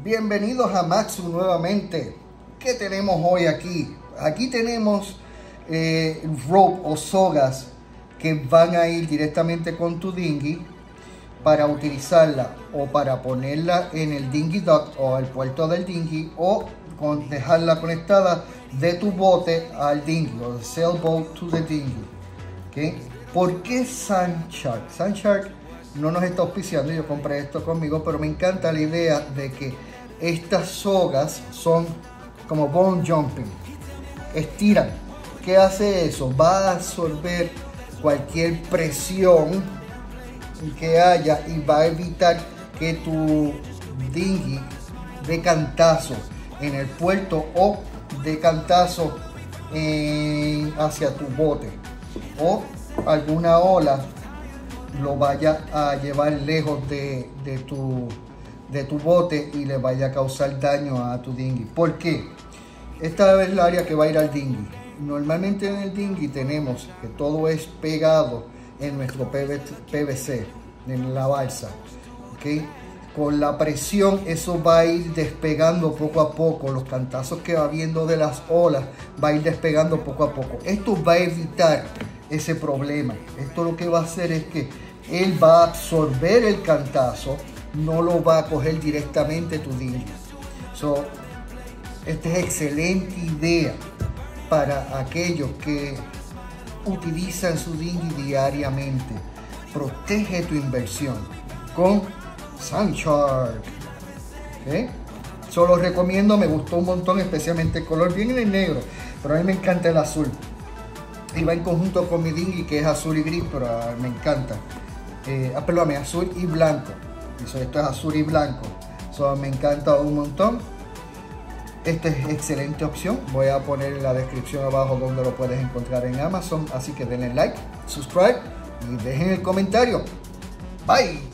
Bienvenidos a Maxxu nuevamente. ¿Qué tenemos hoy aquí? Aquí tenemos rope o sogas que van a ir directamente con tu dinghy para utilizarla o para ponerla en el dinghy dock o el puerto del dinghy o dejarla conectada de tu bote al dinghy o the sailboat to the dinghy. ¿Okay? ¿Por qué Sunshark? Sunshark no nos está auspiciando, yo compré esto conmigo, pero me encanta la idea de que estas sogas son como bone jumping, estiran. ¿Qué hace eso? Va a absorber cualquier presión que haya y va a evitar que tu dinghy dé cantazo en el puerto o dé cantazo hacia tu bote o alguna ola lo vaya a llevar lejos de tu bote y le vaya a causar daño a tu dinghy. ¿Por qué? Esta es el área que va a ir al dinghy. Normalmente en el dinghy tenemos que todo es pegado en nuestro PVC, en la balsa. ¿Okay? Con la presión eso va a ir despegando poco a poco. Los cantazos que va viendo de las olas va a ir despegando poco a poco. Esto va a evitar ese problema. Esto lo que va a hacer es que él va a absorber el cantazo, no lo va a coger directamente tu dinghy. Esta es excelente idea para aquellos que utilizan su dinghy diariamente. Protege tu inversión con Sunshark. ¿Okay? Lo recomiendo, me gustó un montón, especialmente el color, bien en el negro, pero a mí me encanta el azul. Y va en conjunto con mi dinghy que es azul y gris, pero me encanta. Perdóname, azul y blanco. Esto es azul y blanco. Me encanta un montón. Esta es excelente opción. Voy a poner en la descripción abajo donde lo puedes encontrar en Amazon. Así que denle like, subscribe y dejen el comentario. Bye.